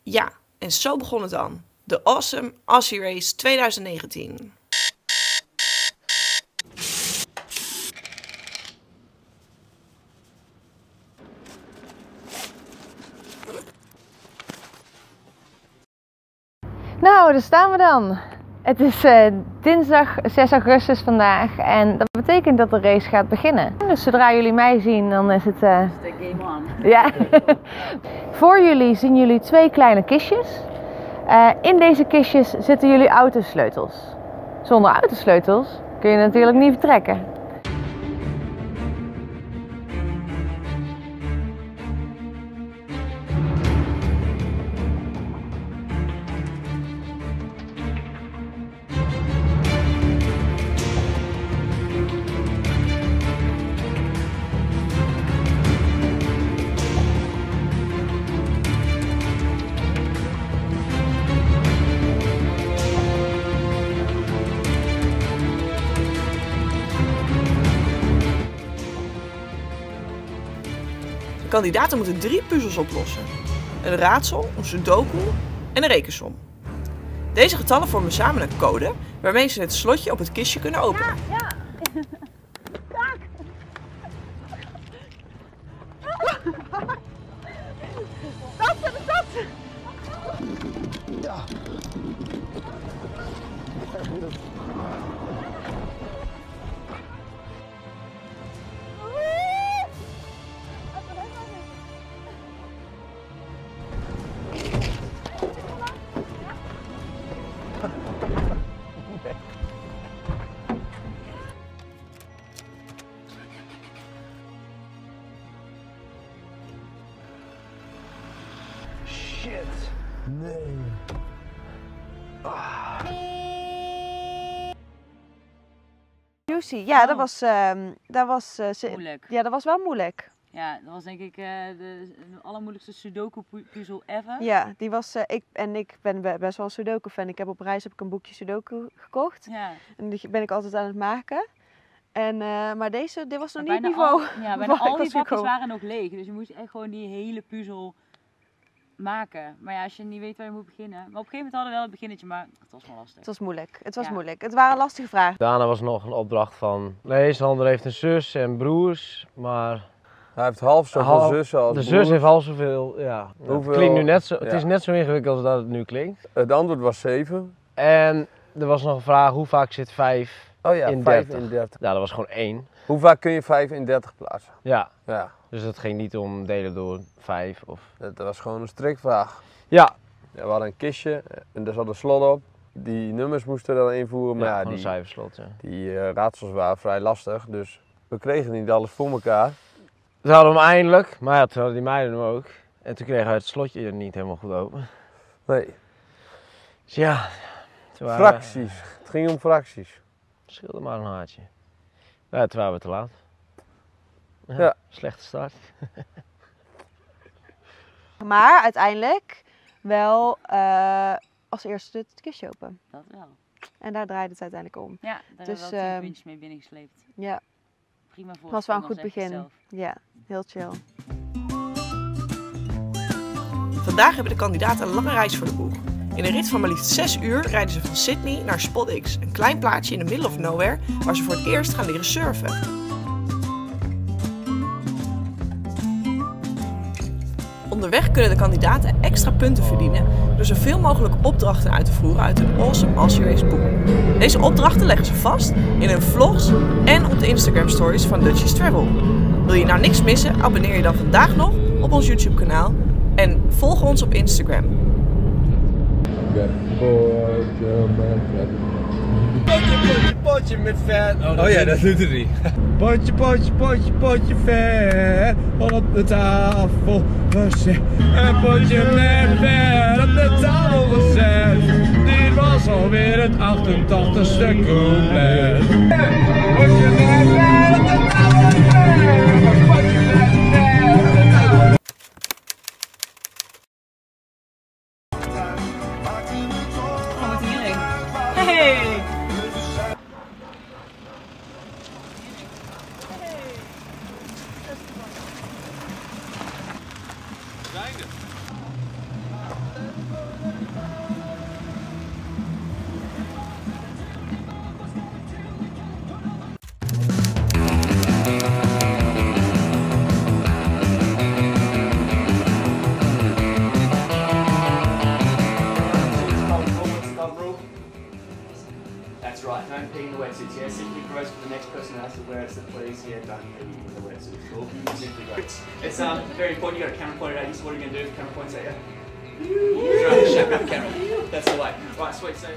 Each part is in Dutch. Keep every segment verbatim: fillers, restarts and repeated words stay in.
Ja, en zo begon het dan. De Awesome Aussie Race twintig negentien. Nou, daar staan we dan. Het is uh, dinsdag zes augustus vandaag en dat betekent dat de race gaat beginnen. Dus zodra jullie mij zien, dan is het... Uh... De game on. Ja. Voor jullie zien jullie twee kleine kistjes. Uh, in deze kistjes zitten jullie autosleutels. Zonder autosleutels kun je natuurlijk niet vertrekken. De kandidaten moeten drie puzzels oplossen. Een raadsel, een sudoku en een rekensom. Deze getallen vormen samen een code waarmee ze het slotje op het kistje kunnen openen. Ja, ja. Dat, dat, dat. Ja. Shit. Nee. Ah. Juicy, ja, Oh. dat was, uh, dat was uh, Moeilijk. Ja, dat was wel moeilijk. Ja, dat was denk ik uh, de, de allermoeilijkste Sudoku puzzel ever. Ja, die was, uh, ik, en ik ben be- best wel een Sudoku fan. Ik heb op reis heb ik een boekje Sudoku gekocht. Ja. En die ben ik altijd aan het maken. En, uh, maar deze, dit was nog Maar niet het bijna niveau. Al, ja, bijna waar ik al die was vakjes gekomen. waren nog leeg. Dus je moest echt gewoon die hele puzzel maken. Maar ja, als je niet weet waar je moet beginnen. Maar op een gegeven moment hadden we wel het beginnetje, maar het was wel lastig. Het was moeilijk. Het was Ja. moeilijk. Het waren lastige vragen. Daarna was nog een opdracht van... Nee, Sander heeft een zus en broers, maar... Hij heeft half zoveel Half- zussen als De zus broers. heeft half zoveel, ja. Hoeveel- Het klinkt nu net zo, het ja. is net zo ingewikkeld als dat het nu klinkt. Het antwoord was zeven. En er was nog een vraag, hoe vaak zit vijf Oh ja, in vijf dertig? in dertig. Ja, dat was gewoon één. Hoe vaak kun je vijf in dertig plaatsen? Ja, Ja, dus het ging niet om delen door vijf of... dat was gewoon een strikvraag. Ja, Ja, we hadden een kistje en daar zat een slot op. Die nummers moesten we dan invoeren, maar ja, ja, gewoon een die, cijferslot, ja. die uh, raadsels waren vrij lastig. Dus we kregen niet alles voor elkaar. Ze hadden hem eindelijk, maar ja, toen hadden die meiden hem ook. En toen kregen we het slotje er niet helemaal goed open. Nee, Dus ja, toen waren fracties. Het ging om fracties. we, scheelde maar een haartje. Ja, toen waren we te laat. Ja, Ja. Slechte start. Maar uiteindelijk wel uh, als eerste het kistje open. Dat wel. En daar draaide het uiteindelijk om. Ja, daar Dus, hebben we wel tien ehm, puntjes mee binnengesleept. Ja, Prima voor. het was wel een goed begin. Ja, heel chill. Vandaag hebben de kandidaten een lange reis voor de boeg. In een rit van maar liefst zes uur rijden ze van Sydney naar Spot X, een klein plaatsje in the middle of nowhere waar ze voor het eerst gaan leren surfen. Onderweg kunnen de kandidaten extra punten verdienen door zoveel mogelijk opdrachten uit te voeren uit hun Awesome Aussie Race boek. Deze opdrachten leggen ze vast in hun vlogs en op de Instagram stories van Dutchies Travel. Wil je nou niks missen? Abonneer je dan vandaag nog op ons YouTube kanaal en volg ons op Instagram. Potje, potje, potje met vet. Oh, oh ja, dat doet het niet. Potje, potje, potje, potje vet. Op de tafel gezet. Een potje met vet op de tafel gezet. Dit was alweer het achtentachtigste couplet. Potje met vet op de tafel gezet. Potje met vet op de tafel. Oh, wat hierin. Hey! Zijn er? Don't pee in the wetsuits, yeah? Simply gross for the next person who has to wear it, so please, yeah, don't pee in the wetsuits. Cool? Simply gross. It's, it's um, very important, you've got a camera pointed at you, so what are you going to do if the camera points at you? Try to shake up the camera. That's the way. Right, sweet, so...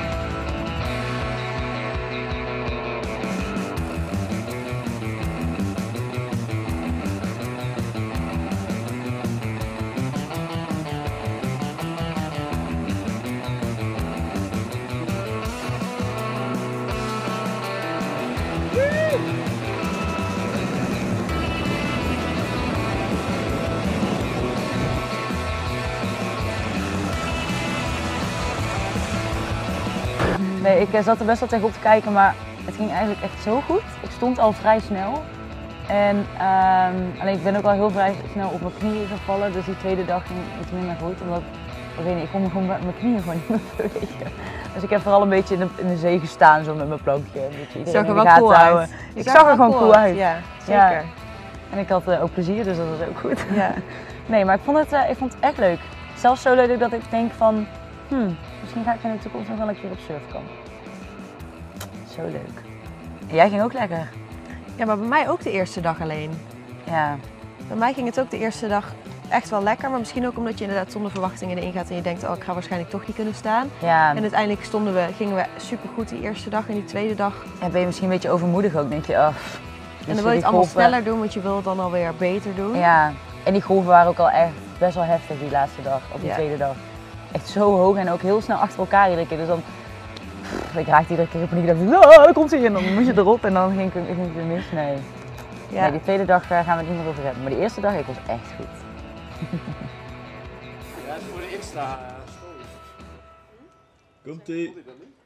Nee, ik zat er best wel tegen op te kijken, maar het ging eigenlijk echt zo goed. Ik stond al vrij snel. En um, alleen ik ben ook al heel vrij snel op mijn knieën gevallen, dus die tweede dag ging iets minder goed. Omdat, ik weet niet, ik kon me gewoon met mijn knieën gewoon niet meer bewegen. Dus ik heb vooral een beetje in de, in de zee gestaan, zo met mijn plankje. Een beetje iedereen Zag er in de wel gaten cool houden. uit. Ik zag er gewoon cool uit. Ja, zeker. Ja. En ik had uh, ook plezier, dus dat was ook goed. Ja. Nee, maar ik vond, het, uh, ik vond het echt leuk. Zelfs zo leuk dat ik denk van, hmm, misschien ga ik in de toekomst nog wel een keer op surfkamp. Zo leuk. En jij ging ook lekker. Ja, maar bij mij ook de eerste dag alleen. Ja. Bij mij ging het ook de eerste dag echt wel lekker, maar misschien ook omdat je inderdaad zonder verwachtingen erin gaat en je denkt, oh, ik ga waarschijnlijk toch niet kunnen staan. Ja. En uiteindelijk stonden we, gingen we supergoed die eerste dag en die tweede dag. En ben je misschien een beetje overmoedig ook, denk je, oh. En dan wil je het allemaal sneller doen, want je wil het dan alweer beter doen. Ja, en die golven waren ook al echt best wel heftig die laatste dag, op die ja. tweede dag. Echt zo hoog en ook heel snel achter elkaar iedere keer. Dus dan, pff, ik raakte iedere keer op en ik dacht, oh, daar komt hij in. Dan moest je erop en dan ging ik, ging ik weer mis. Nee. Ja. Nee, die tweede dag gaan we het niet meer over hebben. Maar die eerste dag, ik was echt goed. Ja, dat is voor de Insta story. Komt-ie.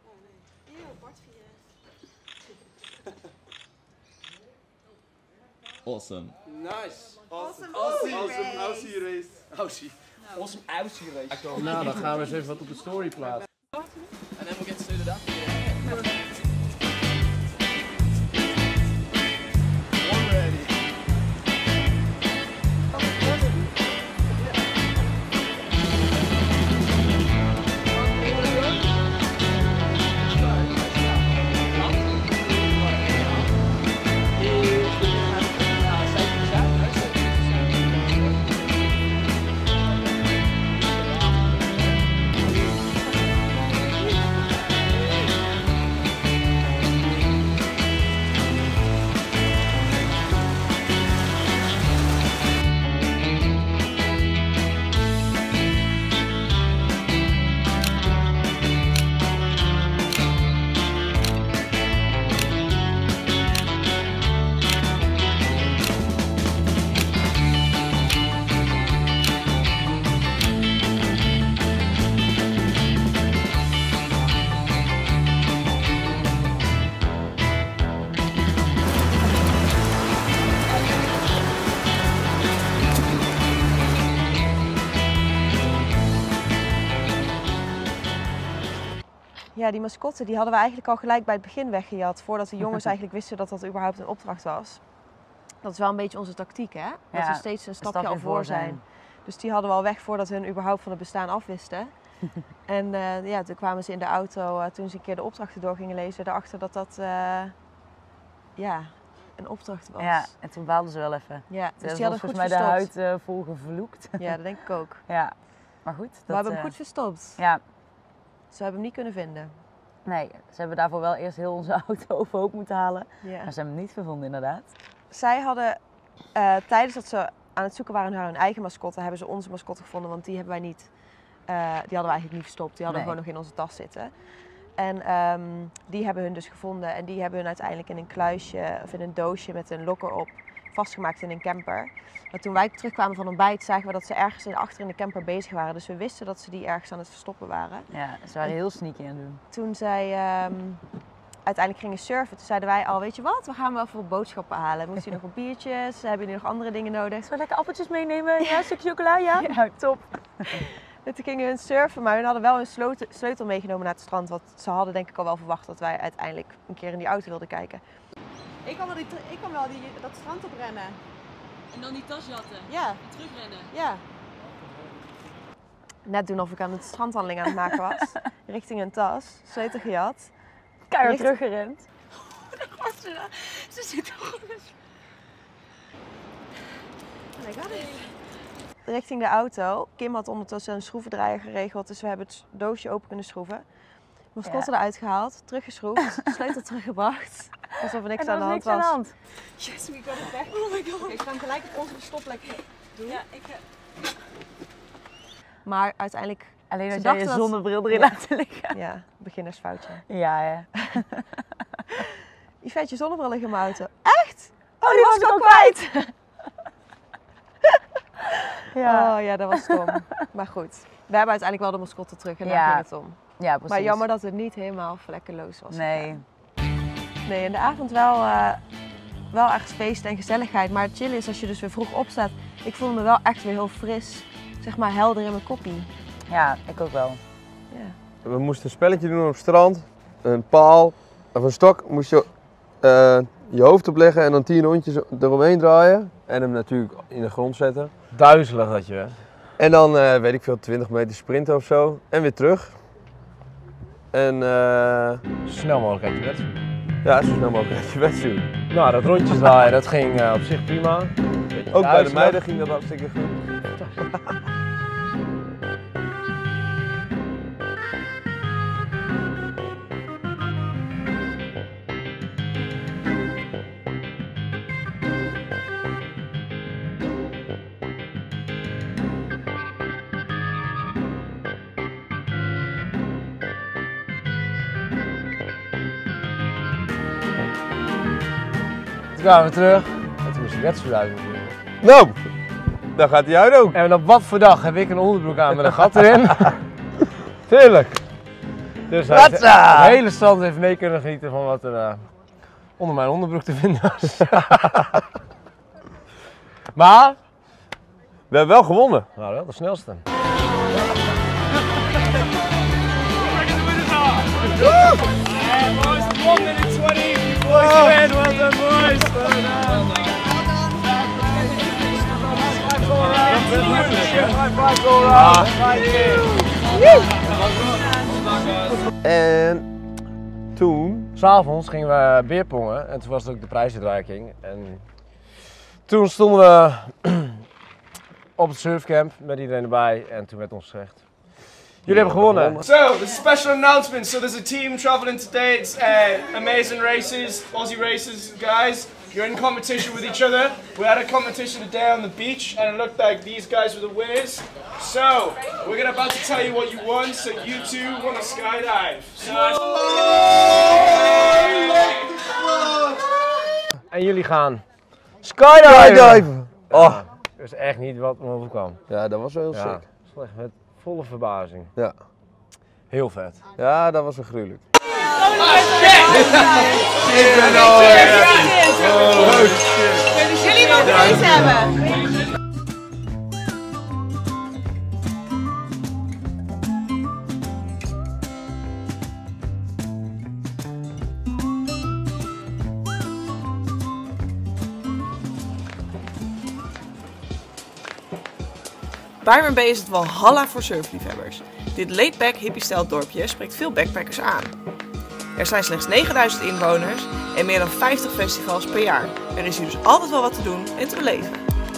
Awesome. Nice. Awesome. Awesome. Awesome. Aussie race. Aussie. Awesome Aussie race. Nou, dan gaan we eens even wat op de story plaatsen. And then we'll get suited up. One ready. Ja, die mascotte die hadden we eigenlijk al gelijk bij het begin weggejat, voordat de jongens eigenlijk wisten dat dat überhaupt een opdracht was. Dat is wel een beetje onze tactiek, hè? Dat Ja, we steeds een stapje, een stapje al voor zijn. zijn. Dus die hadden we al weg voordat hun überhaupt van het bestaan afwisten. En uh, ja, toen kwamen ze in de auto, uh, toen ze een keer de opdrachten door gingen lezen, erachter dat dat uh, ja, een opdracht was. Ja, en toen baalden ze wel even. Ja, dus dus die hadden volgens goed mij verstopt. de huid uh, vol gevloekt. Ja, dat denk ik ook. Ja, maar goed. Dat, we hebben hem uh, goed verstopt. Ja. Ze hebben hem niet kunnen vinden. Nee, ze hebben daarvoor wel eerst heel onze auto overhoop moeten halen. Ja. Maar ze hebben hem niet gevonden, inderdaad. Zij hadden, uh, tijdens dat ze aan het zoeken waren naar hun eigen mascotte, hebben ze onze mascotte gevonden, want die hebben wij niet, uh, die hadden we eigenlijk niet verstopt. Die hadden we Nee. gewoon nog in onze tas zitten. En um, die hebben hun dus gevonden en die hebben hun uiteindelijk in een kluisje of in een doosje met een lokker op vastgemaakt in een camper. Maar toen wij terugkwamen van ontbijt zagen we dat ze ergens in, achter in de camper bezig waren. Dus we wisten dat ze die ergens aan het verstoppen waren. Ja, ze waren heel sneaky aan het doen. Toen zij um, uiteindelijk gingen surfen, toen zeiden wij al, weet je wat, we gaan wel even wat boodschappen halen. Moest je nog wat biertjes? Hebben jullie nog andere dingen nodig? Zullen we lekker appeltjes meenemen? Ja, een stukje chocola, ja? Ja, top. En toen gingen hun surfen, maar hun hadden wel hun sleutel, sleutel meegenomen naar het strand. Want ze hadden denk ik al wel verwacht dat wij uiteindelijk een keer in die auto wilden kijken. Ik kan wel, die, ik kan wel die, dat strand oprennen. En dan die tas jatten? Ja. En terugrennen? Ja. Net doen of ik aan het strandwandeling aan het maken was. Richting een tas, sleutel gejat. Keihard teruggerend. Ze zit toch. Richting de auto. Kim had ondertussen een schroevendraaier geregeld, dus we hebben het doosje open kunnen schroeven. Mascotte ja. eruit gehaald, teruggeschroefd, sleutel teruggebracht. Alsof er niks en aan de hand was. was. Aan de hand. Yes, we got it back. Oh my god. Ik ga hem gelijk op onze stopplek doen. Ja, ik heb... Maar uiteindelijk... Alleen als jij je zonnebril erin ja. laten liggen. Ja, beginnersfoutje. Ja, ja. Yvette, je zonnebril ligt in mijn auto. Echt? Oh, die was ik al kwijt! ja. Oh ja, dat was stom. Maar goed, we hebben uiteindelijk wel de mascotte terug en ja. daar ging het om. Ja, precies. Maar jammer dat het niet helemaal vlekkeloos was. Nee. Nee, in de avond wel, uh, wel echt feest en gezelligheid. Maar het chillen is als je dus weer vroeg opstaat. Ik voelde me wel echt weer heel fris, zeg maar helder in mijn koppie. Ja, ik ook wel. Ja. We moesten een spelletje doen op het strand. Een paal of een stok moest je uh, je hoofd opleggen en dan tien rondjes eromheen draaien. En hem natuurlijk in de grond zetten. Duizelig dat je werd. En dan, uh, weet ik veel, twintig meter sprinten of zo. En weer terug. En uh, zo snel mogelijk uit je wetsuit. Ja, zo snel mogelijk uit je wetsuit. Nou, dat rondjes draaien, dat ging uh, op zich prima. Ook bij de meiden ging dat hartstikke goed. Toen kwamen we terug en toen moest ik wetsuit uit natuurlijk. Nou, dan gaat hij uit ook. En op wat voor dag heb ik een onderbroek aan met een gat erin? Tuurlijk. Dus hij, de hele stand heeft mee kunnen genieten van wat er uh, onder mijn onderbroek te vinden was. Maar we hebben wel gewonnen. Nou, wel de snelste. one minute twenty, boys oh. win, well done boys, well done. En toen? S'avonds gingen we beerpongen en toen was het ook de prijsuitreiking. En toen stonden we op het surfcamp met iedereen erbij en toen werd ons gezegd: jullie hebben gewonnen. So, there's a special announcement. So there's a team traveling today. It's uh, amazing races, Aussie races, guys. You're in competition with each other. We had a competition today on the beach and it looked like these guys were the winners. So, we're gonna about to tell you what you won. So you two won a skydive. So, en jullie gaan skydiven! Skydiven! Oh. Ja, dat is echt niet wat me overkwam. Ja, dat was wel heel ja, sick. Slecht, met volle verbazing. Ja. Heel vet. Ja, dat was wel gruwelijk. Willen jullie nog eens hebben? Byron Bay is het walhalla voor surfliefhebbers. Dit laid-back hippie-stijl dorpje spreekt veel backpackers aan. Er zijn slechts negenduizend inwoners en meer dan vijftig festivals per jaar. Er is hier dus altijd wel wat te doen en te beleven.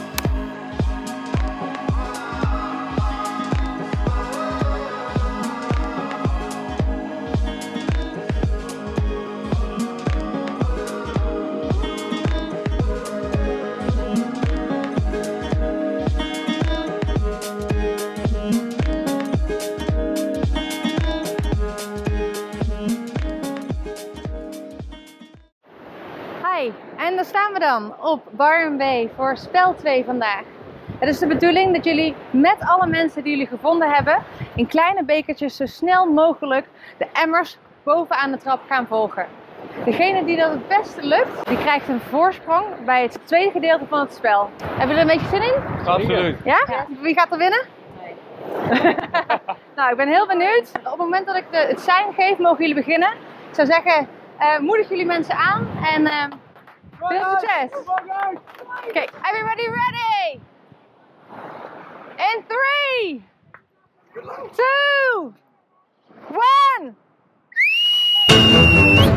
En daar staan we dan op Byron Bay voor spel twee vandaag. Het is de bedoeling dat jullie met alle mensen die jullie gevonden hebben in kleine bekertjes zo snel mogelijk de emmers bovenaan de trap gaan volgen. Degene die dat het beste lukt, die krijgt een voorsprong bij het tweede gedeelte van het spel. Hebben jullie er een beetje zin in? Absoluut. Ja? Ja. Wie gaat er winnen? Nee. Nou, ik ben heel benieuwd. Op het moment dat ik de, het sein geef, mogen jullie beginnen. Ik zou zeggen, uh, moedig jullie mensen aan en uh, veel succes! Oké, okay, everybody ready? In three, two, one.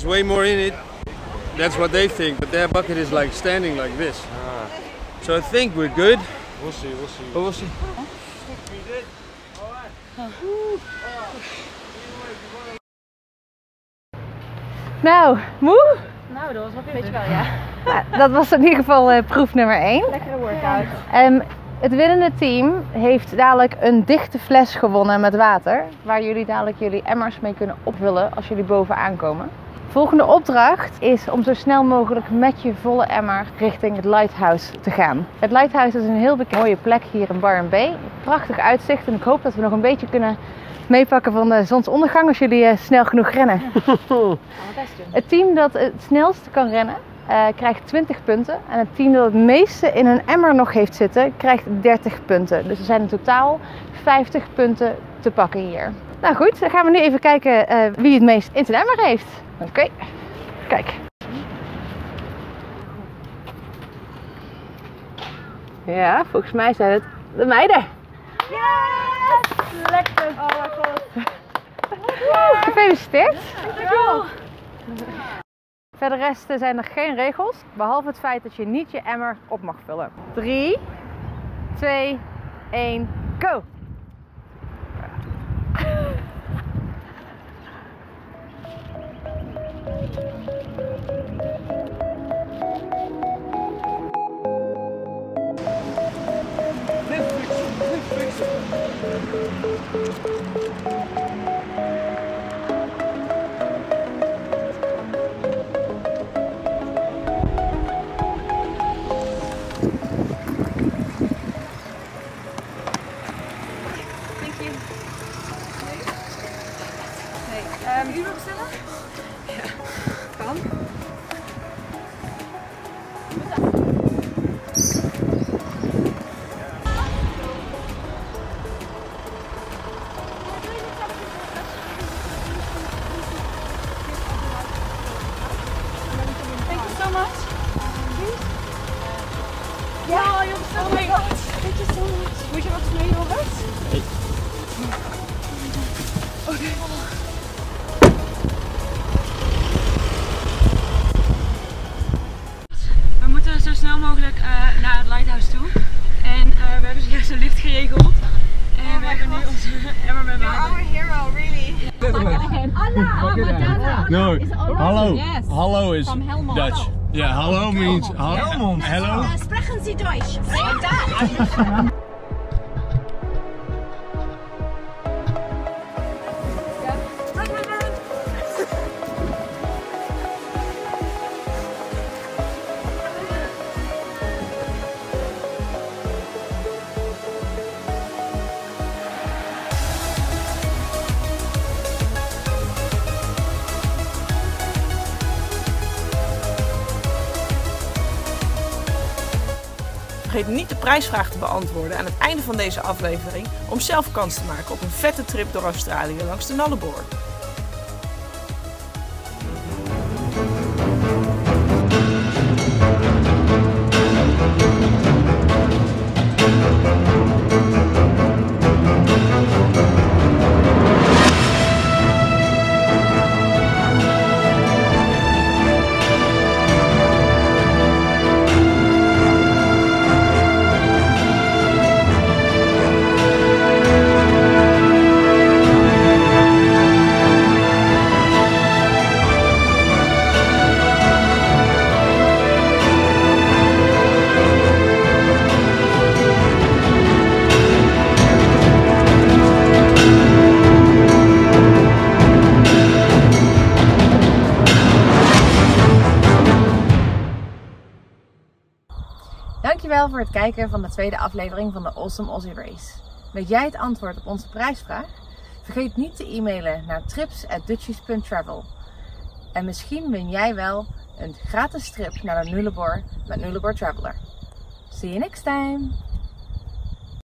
there's way more in it. That's what they think, but their bucket is like standing like this. Ah. So I think we're good. We'll see, we'll see. But we'll see. Nou, moe? Nou, dat was wel pittig. Weet je wel, ja. Nou, dat was in ieder geval uh, proef nummer één. Lekkere workout. Um, het winnende team heeft dadelijk een dichte fles gewonnen met water. Waar jullie dadelijk jullie emmers mee kunnen opvullen als jullie bovenaan komen. Volgende opdracht is om zo snel mogelijk met je volle emmer richting het Lighthouse te gaan. Het Lighthouse is een heel mooie plek hier in Byron Bay. Prachtig uitzicht en ik hoop dat we nog een beetje kunnen meepakken van de zonsondergang als jullie uh, snel genoeg rennen. Het team dat het snelste kan rennen uh, krijgt twintig punten. En het team dat het meeste in een emmer nog heeft zitten krijgt dertig punten. Dus er zijn in totaal vijftig punten te pakken hier. Nou goed, dan gaan we nu even kijken uh, wie het meest in zijn emmer heeft. Oké, okay. Kijk. Ja, volgens mij zijn het de meiden. Yes! Lekker! Oh mijn god. Gefeliciteerd. Dankjewel. Verder rest zijn er geen regels, behalve het feit dat je niet je emmer op mag vullen. drie, twee, één, go! Um, u nog bestellen? Ja, kan. Thank you so much. Ja, je bestelt mij. Thank you so much. Moet je wat mee, Robert? Nee. Oké. Okay. We moeten zo snel mogelijk uh, naar het Lighthouse toe. En uh, we hebben zojuist een lift geregeld. En oh we hebben God. nu onze emmer met water. You're our hero, really. Allah, no, hallo. Yes. Hallo is Dutch. Yeah, hallo means Helmond. Hello. Uh, sprechen Sie Deutsch? Like that. Vergeet niet de prijsvraag te beantwoorden aan het einde van deze aflevering om zelf kans te maken op een vette trip door Australië langs de Nullarbor. Dankjewel voor het kijken van de tweede aflevering van de Awesome Aussie Race. Weet jij het antwoord op onze prijsvraag? Vergeet niet te e-mailen naar trips at dutchies punt travel. En misschien win jij wel een gratis trip naar de Nullarbor met Nullarbor Traveler. See you next time!